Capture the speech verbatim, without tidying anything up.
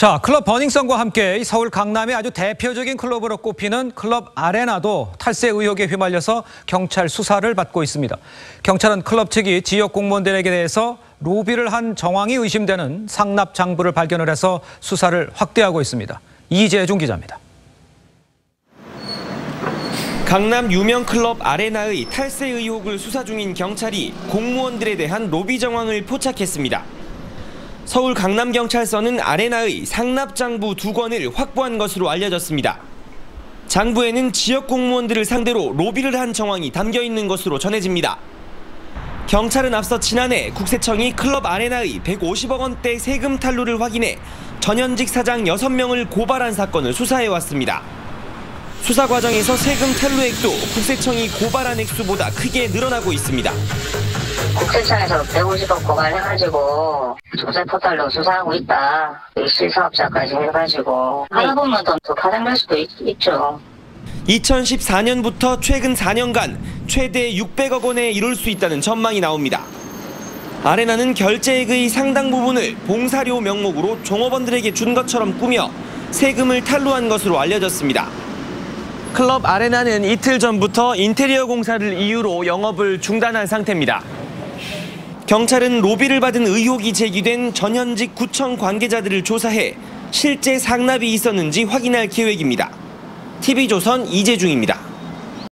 자, 클럽 버닝썬과 함께 서울 강남의 아주 대표적인 클럽으로 꼽히는 클럽 아레나도 탈세 의혹에 휘말려서 경찰 수사를 받고 있습니다. 경찰은 클럽 측이 지역 공무원들에게 대해서 로비를 한 정황이 의심되는 상납 장부를 발견을 해서 수사를 확대하고 있습니다. 이재중 기자입니다. 강남 유명 클럽 아레나의 탈세 의혹을 수사 중인 경찰이 공무원들에 대한 로비 정황을 포착했습니다. 서울 강남경찰서는 아레나의 상납장부 두 건을 확보한 것으로 알려졌습니다. 장부에는 지역 공무원들을 상대로 로비를 한 정황이 담겨 있는 것으로 전해집니다. 경찰은 앞서 지난해 국세청이 클럽 아레나의 백오십억 원대 세금 탈루를 확인해 전현직 사장 여섯 명을 고발한 사건을 수사해왔습니다. 수사 과정에서 세금 탈루액도 국세청이 고발한 액수보다 크게 늘어나고 있습니다. 국세청에서 백오십억 고발해가지고 조세 포털로 수사하고 있다. 실사업자까지 해가지고 하다 보면 더 파생될 수도 있, 있죠. 이천십사 년부터 최근 사 년간 최대 육백억 원에 이를 수 있다는 전망이 나옵니다. 아레나는 결제액의 상당 부분을 봉사료 명목으로 종업원들에게 준 것처럼 꾸며 세금을 탈루한 것으로 알려졌습니다. 클럽 아레나는 이틀 전부터 인테리어 공사를 이유로 영업을 중단한 상태입니다. 경찰은 로비를 받은 의혹이 제기된 전현직 구청 관계자들을 조사해 실제 상납이 있었는지 확인할 계획입니다. 티비조선 이재중입니다.